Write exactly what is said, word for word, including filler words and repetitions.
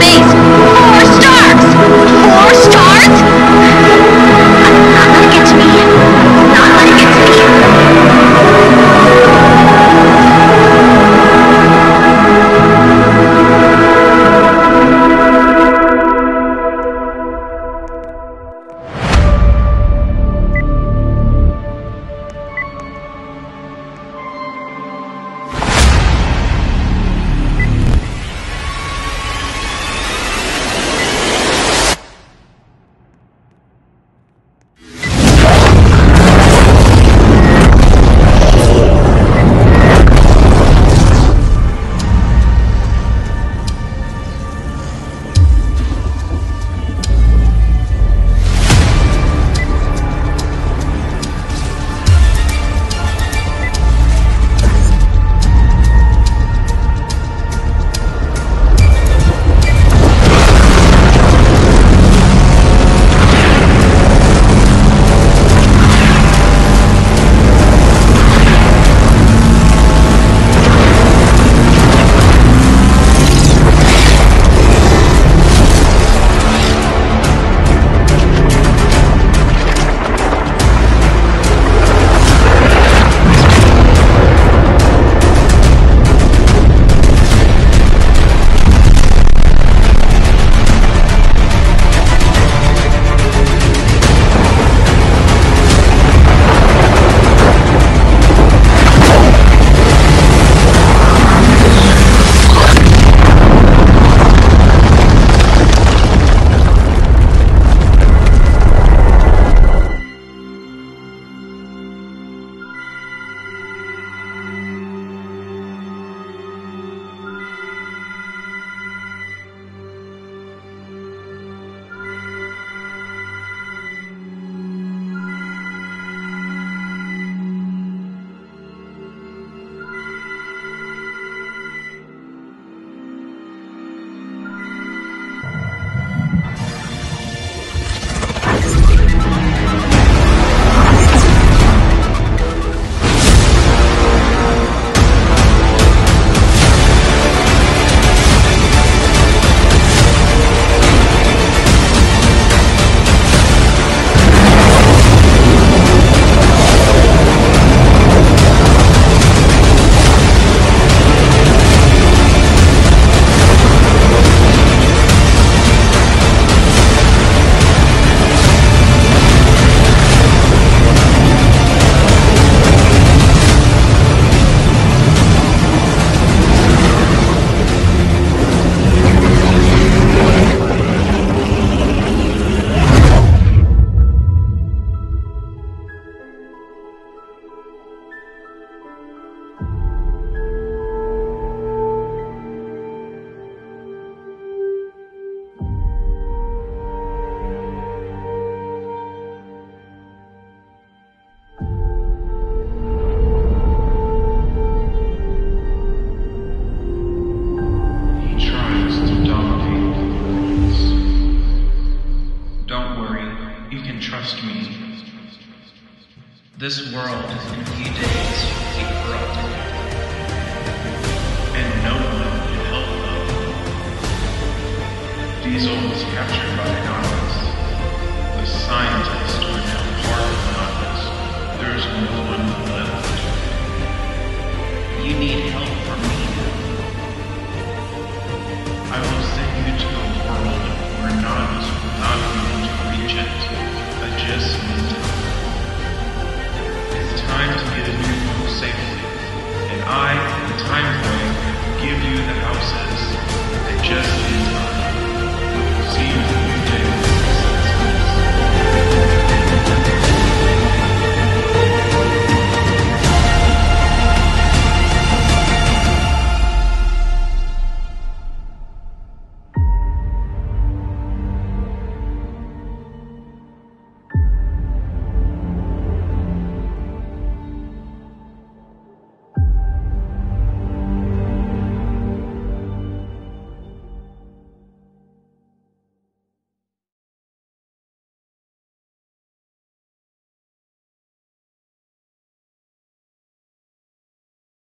space. Four stars! Four stars? Not let it get to me. Not let it get to me. This world is in a few days be corrupted, and no one can help them. Diesel was captured by Anonymous. The scientists are now part of Anonymous. There is no one left. You need help from me now. I will send you to a world where Anonymous will not be able to reach it. I just need time. It's time to get a new home safely, and I, the Time Flame, give you